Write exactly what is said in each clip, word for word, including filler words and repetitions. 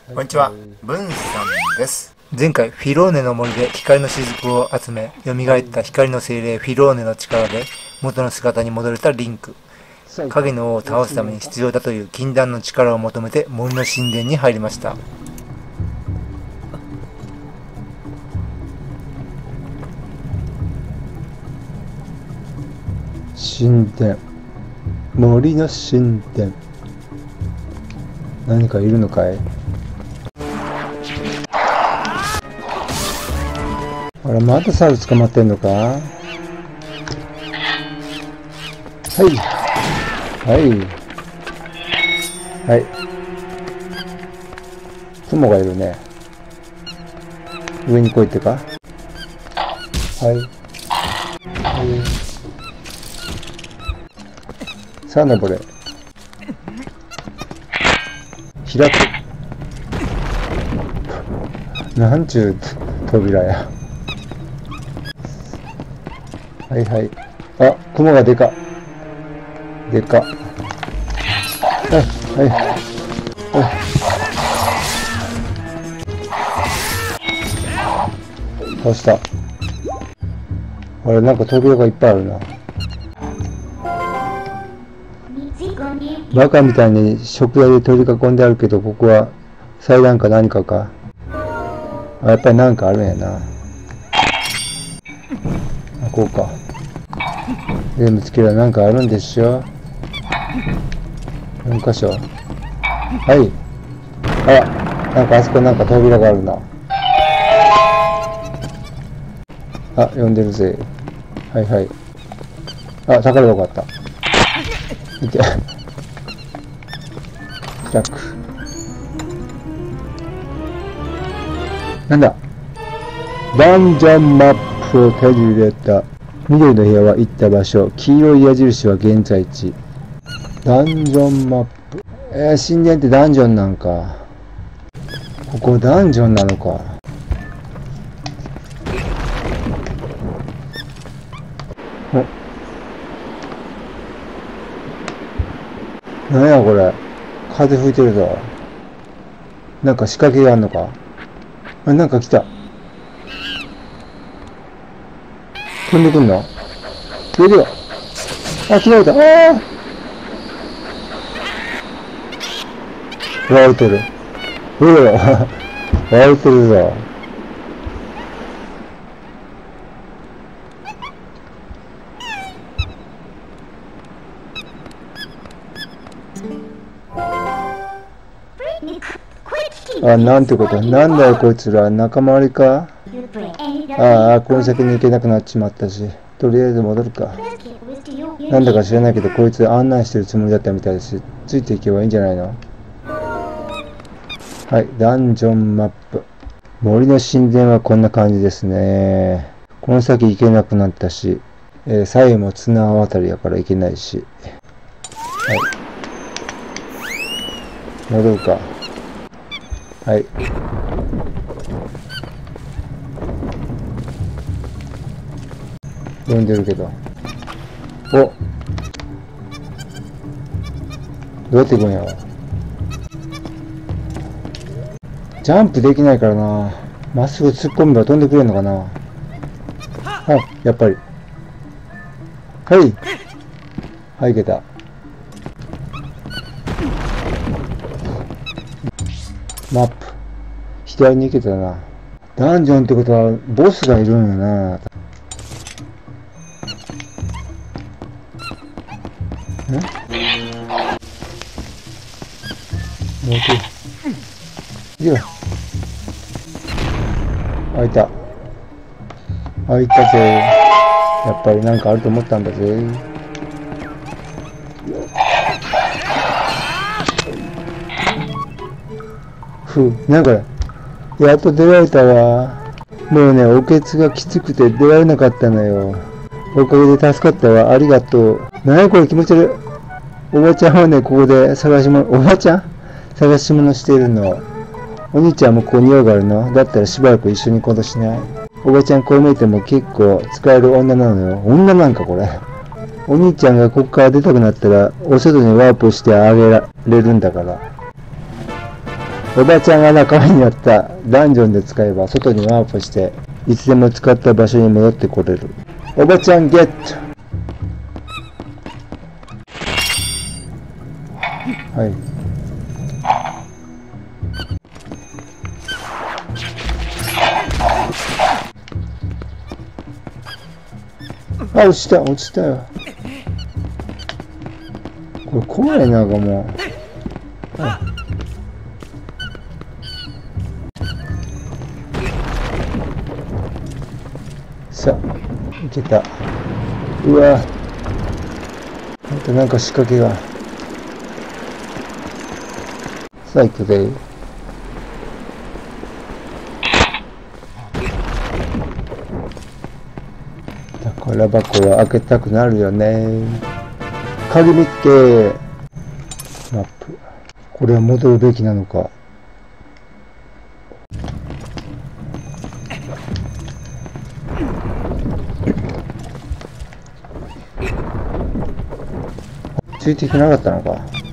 こんにちは、ブンさんです。前回、フィローネの森で光の雫を集め、蘇った光の精霊フィローネの力で元の姿に戻れたリンク。影の王を倒すために必要だという禁断の力を求めて森の神殿に入りました。 神殿、森の神殿。何かいるのかい？あら、まだ猿捕まってんのか？はい。はい。はい。雲がいるね。上に来いってか？はい。はい。さあ登れ。開く。なんちゅう扉や。はいはい。あ、雲がでか。でか。はいはいはい。倒した。あれ、なんか扉がいっぱいあるな。バカみたいに食材で取り囲んであるけど、ここは祭壇か何かか。あ、やっぱりなんかあるんやな。あ、こうか。全部つければなんかあるんでしょ。よん箇所。はい。あら、なんかあそこなんか扉があるな。あ、呼んでるぜ。はいはい。あ、宝箱あった。見て。開く。なんだ？ダンジョンマップを手に入れた。緑の部屋は行った場所。黄色い矢印は現在地。ダンジョンマップ。えー、神殿ってダンジョンなんか。ここダンジョンなのか。お。なんやこれ。風吹いてるぞ。なんか仕掛けがあんのか。あ、なんか来た。飛んでくんの？出るよ。あ、切られた。ああ！割れてる。うわ、割れてるぞ。あ、なんてこと。なんだよこいつら。仲間割りか？ああ、この先に行けなくなっちまったし。とりあえず戻るか。なんだか知らないけど、こいつ案内してるつもりだったみたいだし、ついていけばいいんじゃないの？はい、ダンジョンマップ。森の神殿はこんな感じですね。この先行けなくなったし、えー、左右も綱渡りやから行けないし。はい。戻るか。はい。呼んでるけど。お！どうやって行くんやろ。ジャンプできないからな。まっすぐ突っ込めば飛んでくれんのかな。あ、やっぱり。はい。はい、行けた。マップ。左に行けたな。ダンジョンってことは、ボスがいるんやな。ん？もう一回。いや。開いた。開いたぜ。やっぱりなんかあると思ったんだぜ。ふう、なんか、やっと出られたわ。もうね、おけつがきつくて出られなかったのよ。おかげで助かったわ。ありがとう。なにこれ気持ち悪い。おばちゃんはね、ここで探し物、おばちゃん探し物しているの。お兄ちゃんもここに用があるの？だったらしばらく一緒に行動しない？おばちゃんこう見えても結構使える女なのよ。女なんかこれ。お兄ちゃんがここから出たくなったら、お外にワープしてあげられるんだから。 おばちゃんが仲間にあったダンジョンで使えば外にワープしていつでも使った場所に戻ってこれる。おばちゃんゲット。はい。あ、落ちた、落ちたよ。これ怖いな、なんかもう。はい、さあ、いけた。うわ。あとなんか仕掛けが。さあ、行くぜ。宝箱は開けたくなるよね。鍵見っけ。マップ。これは戻るべきなのか。ついてきなかったのか。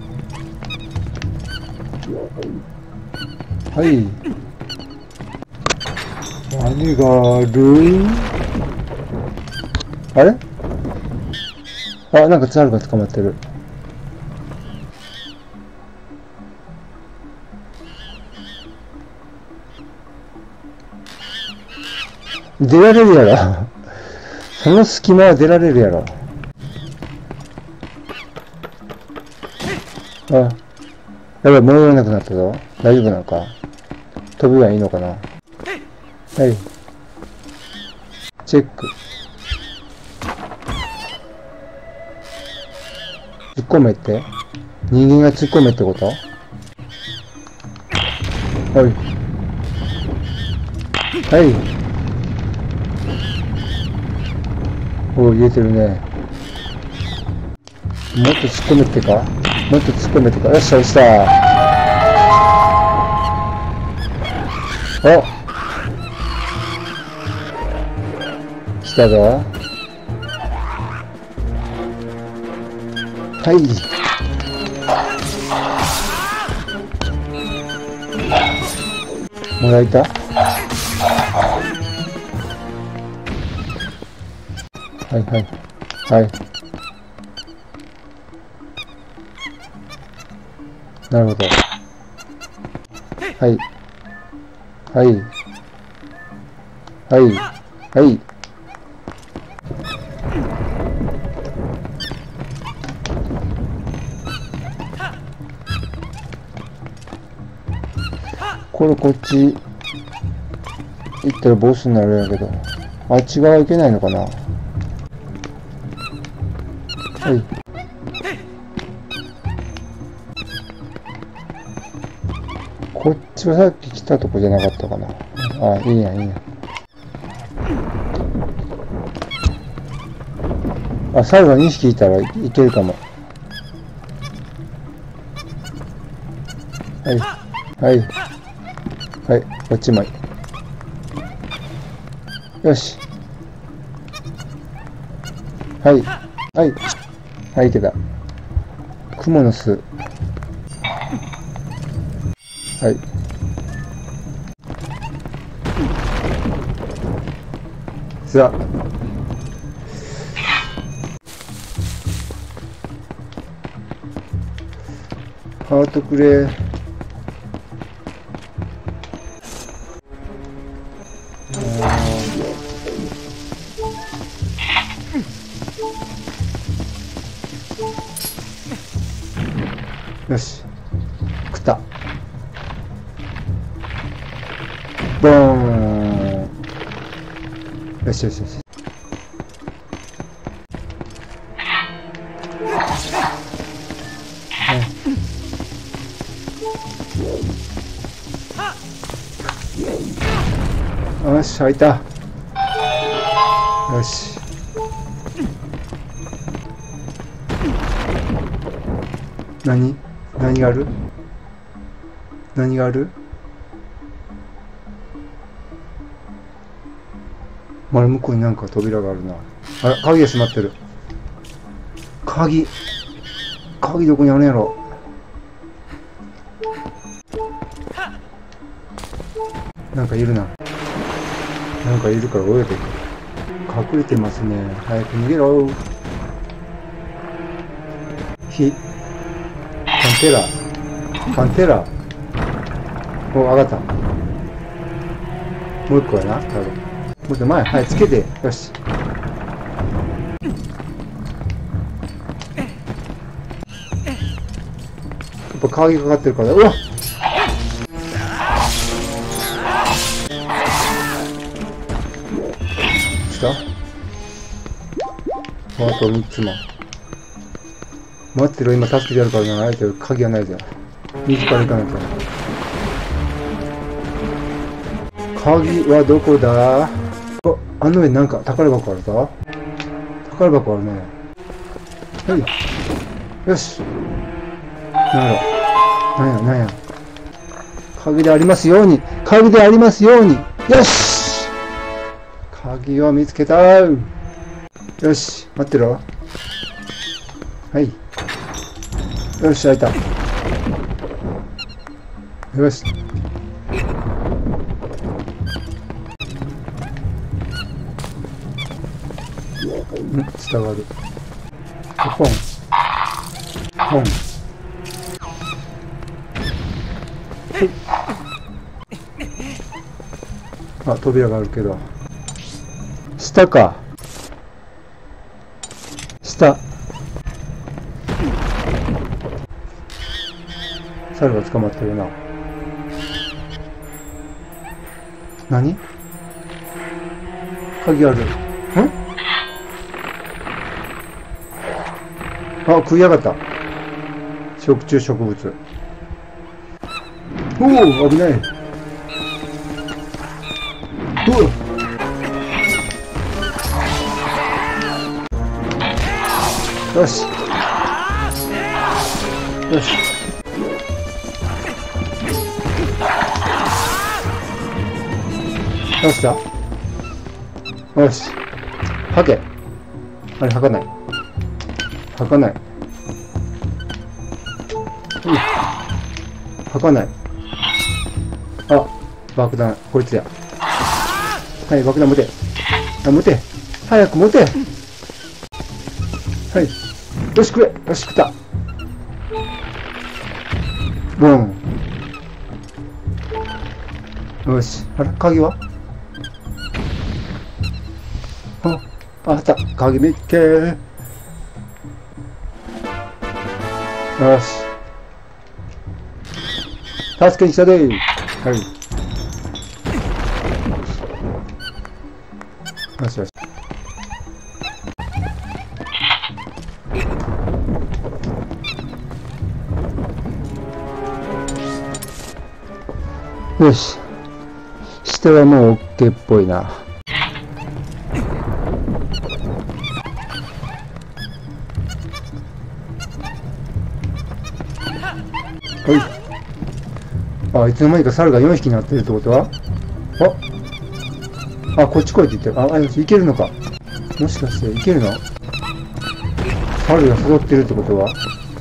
はい。何がある？あれ？あ、なんかツアルが捕まってる。出られるやろ。その隙間は出られるやろ。あ、やばい、戻らなくなったぞ。大丈夫なのか。飛びはいいのかな。はい。チェック。突っ込めって？人間が突っ込めってこと？はい。はい。おお、言えてるね。もっと突っ込めってか？もっと突っ込めってか？よっしゃ、落ちた。お！来たぞ。はい。もらえた？はいはい。はい。なるほど。はい。はい。はい。はい。これこっち行ったらボスになるんやけど、あっち側行けないのかな。はい。こっちはさっき来たとこじゃなかったかな。あ、いいや、いいや。あ、最後にひきいたらいけるかも。はい。はい。はい、こっちもいい。よし。はい。はい。はい、いけた。クモの巣。はい。さあ。ハートくれ。よし。食った。ボーン。よしよしよし。よし、開いた。よし。何？何がある？何がある？まだ向こうになんか扉があるな。あら、鍵が閉まってる。鍵。鍵どこにあるんやろ。 なんかいるな。なんかいるから泳いでいく。隠れてますね。早く逃げろ。ひ。カンテラ。カンテラ。お、上がった。もう一個やな、多分。もっと前、はい、つけて。よし。やっぱ鍵かかってるから、うわっしたあとみっつも。待ってろ、今助けてやるからな。あえて鍵がないじゃん。右から行かないと。鍵はどこだ？あ、あの上なんか宝箱あるぞ。宝箱あるね。はい。よし。なんやろ。なんや、なんや。鍵でありますように。鍵でありますように。よし！鍵を見つけた。よし。待ってろ。はい。よし、開いた。よし。ん、伝わる。ポン。ポン。あ、扉があるけど。下か。下。猿が捕まってるな。何？鍵ある。ん？あ、食いやがった。食虫植物。おお、危ない。うわ。よし。よし。よしだ。よし。吐け。あれ、吐かない。吐かない。うん。吐かない。あ、爆弾、こいつや。はい、爆弾持て。あ、持て。早く持て。はい。よし、くれ。よし、食った。ボン。よし。あれ、鍵は？あ、あった。鍵見っけー。よし。助けに来たでー。はい。よしよし。よし。下はもう OK っぽいな。はい。あ、いつの間にか猿がよんひきになってるってことは？あ、あ、こっち来いって言ってる。あ、あ、いけるのか。もしかしていけるの？猿が揃ってるってことは？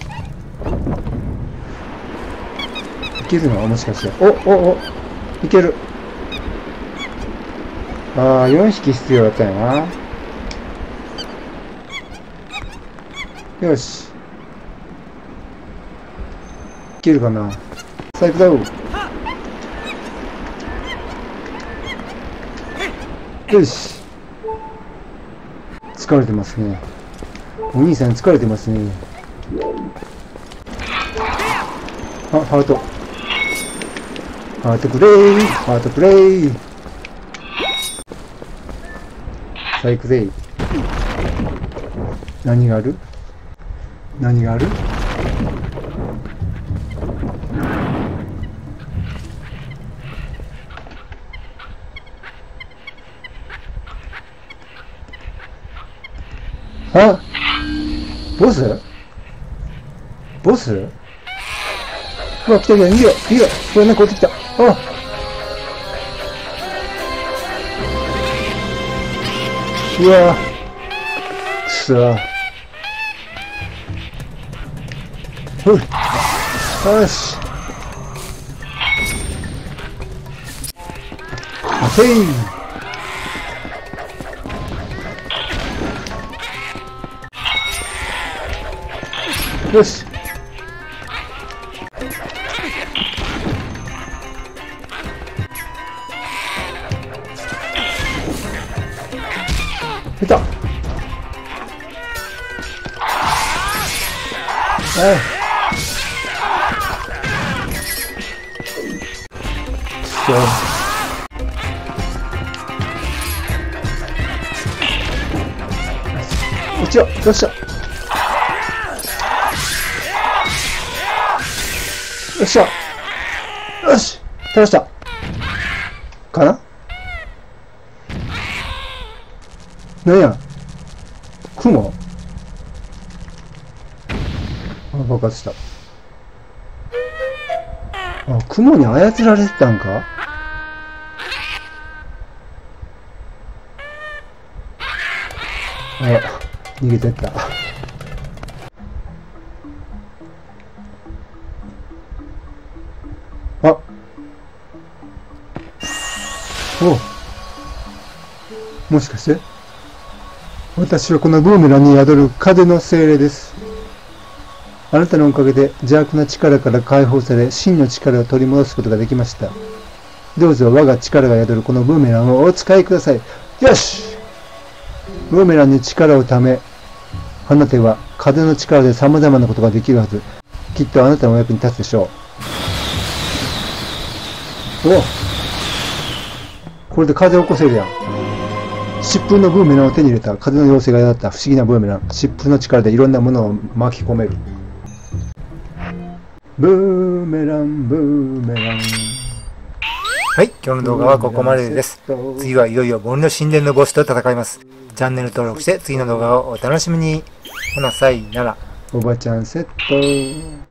いけるの？もしかして。お、お、お、いける。ああ、よんひき必要だったよな。よし。いけるかな。最高だ。よし。疲れてますね。お兄さん疲れてますね。あ、ハート。ハートプレイ。ハートプレイ。サイクレイ。何がある？何がある？あ、ボス？ボス？うわ、来た来た、逃げろ、逃げろ。うわ、なんか落ちてきた。あ、うわ、くそ。ふっ、よし。 あせい。よし。いた。はい。よし。一応、よっしゃ。よっしゃ。よし。倒した。かな。なんや。雲。あ、爆発した。あ、雲に操られてたんか。あ、逃げてった。あ、お、もしかして私はこのブーメランに宿る風の精霊です。あなたのおかげで邪悪な力から解放され、真の力を取り戻すことができました。どうぞ我が力が宿るこのブーメランをお使いください。よし。ブーメランに力をため、あなたは風の力で様々なことができるはず。きっとあなたのお役に立つでしょう。お、これで風を起こせるやん。疾風のブーメランを手に入れた。風の妖精が宿った不思議なブーメラン。疾風の力でいろんなものを巻き込める。ブーメラン、ブーメラン。 はい、今日の動画はここまでです。次はいよいよ森の神殿のボスと戦います。チャンネル登録して次の動画をお楽しみに。ほな、さいなら。 おばちゃんセット。